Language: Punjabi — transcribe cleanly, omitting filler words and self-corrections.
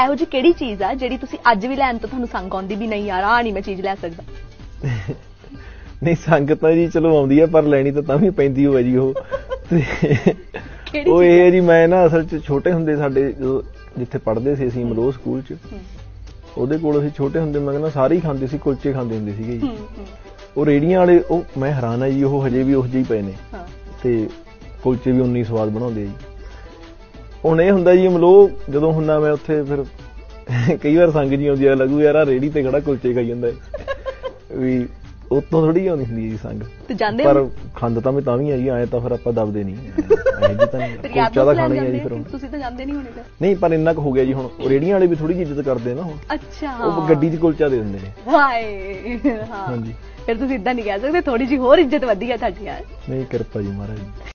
ਇਹੋ ਜਿਹੀ ਕਿਹੜੀ ਚੀਜ਼ ਆ ਜਿਹੜੀ ਤੁਸੀਂ ਅੱਜ ਵੀ ਲੈਣ ਤੋਂ ਤੁਹਾਨੂੰ ਸੰਗ ਆਉਂਦੀ ਵੀ ਨਹੀਂ ਯਾਰ ਆਹ ਨਹੀਂ ਮੈਂ ਚੀਜ਼ ਲੈ ਸਕਦਾ? ਨਹੀਂ ਸੰਗ ਤਾਂ ਜੀ ਚਲੋ ਆਉਂਦੀ ਆ, ਪਰ ਲੈਣੀ ਤਾਂ ਵੀ ਪੈਂਦੀ ਹੋਵੇ ਜੀ ਉਹ। ਉਹ ਇਹ ਹੈ ਜੀ, ਮੈਂ ਨਾ ਅਸਲ 'ਚ ਛੋਟੇ ਹੁੰਦੇ ਸਾਡੇ ਜਿੱਥੇ ਪੜ੍ਹਦੇ ਸੀ ਅਸੀਂ ਮਲੋਹ ਸਕੂਲ 'ਚ, ਉਹਦੇ ਕੋਲ ਅਸੀਂ ਛੋਟੇ ਹੁੰਦੇ ਮੈਂ ਕਹਿੰਦਾ ਸਾਰੇ ਹੀ ਖਾਂਦੇ ਸੀ, ਕੁਲਚੇ ਖਾਂਦੇ ਹੁੰਦੇ ਸੀਗੇ ਜੀ। ਉਹ ਰੇਹੜੀਆਂ ਵਾਲੇ, ਉਹ ਮੈਂ ਹੈਰਾਨ ਆ ਜੀ, ਉਹ ਹਜੇ ਵੀ ਉਹੋ ਜਿਹੇ ਪਏ ਨੇ ਤੇ ਕੁਲਚੇ ਵੀ ਉਨੇ ਹੀ ਸਵਾਦ ਬਣਾਉਂਦੇ ਆ ਜੀ। ਹੁਣ ਇਹ ਹੁੰਦਾ ਜੀ ਮਲੋਹ ਜਦੋਂ ਹੁੰਦਾ ਮੈਂ ਉੱਥੇ, ਫਿਰ ਕਈ ਵਾਰ ਸੰਗ ਜੀ ਆਉਂਦੀ ਆ, ਲੱਗੂ ਯਾਰ ਆ ਰੇਹੜੀ ਤੇ ਖੜਾ ਕੁਲਚੇ ਖਾਈ ਜਾਂਦਾ ਵੀ, ਉਤੋਂ ਥੋੜੀ ਆਉਂਦੀ ਹੁੰਦੀ ਜੀ ਸੰਗ। ਪਰ ਖਾਂਦਾ ਤਾਂ ਮੈਂ ਤਾਂ ਵੀ ਆ ਜੀ, ਆਏ ਤਾਂ ਫਿਰ ਆਪਾਂ ਦਬਦੇ ਨਹੀਂ, ਕੁਲਚਾ ਤਾਂ ਖਾਣਾ ਹੀ ਆ ਜੀ ਫਿਰ। ਤੁਸੀਂ ਤਾਂ ਜਾਂਦੇ ਨਹੀਂ ਹੋਣੇ? ਨਹੀਂ, ਪਰ ਇੰਨਾ ਕੁ ਹੋ ਗਿਆ ਜੀ ਹੁਣ, ਰੇਹੜੀਆਂ ਵਾਲੇ ਵੀ ਥੋੜੀ ਜਿਹੀ ਇੱਜ਼ਤ ਕਰਦੇ ਨਾ ਹੁਣ। ਅੱਛਾ, ਉਹ ਗੱਡੀ 'ਚ ਕੁਲਚਾ ਦੇ ਦਿੰਦੇ ਨੇ। ਹਾਏ, ਹਾਂਜੀ। ਫਿਰ ਤੁਸੀਂ ਇਦਾਂ ਨਹੀਂ ਕਹਿ ਸਕਦੇ, ਥੋੜੀ ਜਿਹੀ ਹੋਰ ਇੱਜ਼ਤ ਵਧੀ ਆ ਤੁਹਾਡੀ ਯਾਰ। ਨਹੀਂ, ਕਿਰਪਾ ਜੀ ਮਹਾਰਾਜ।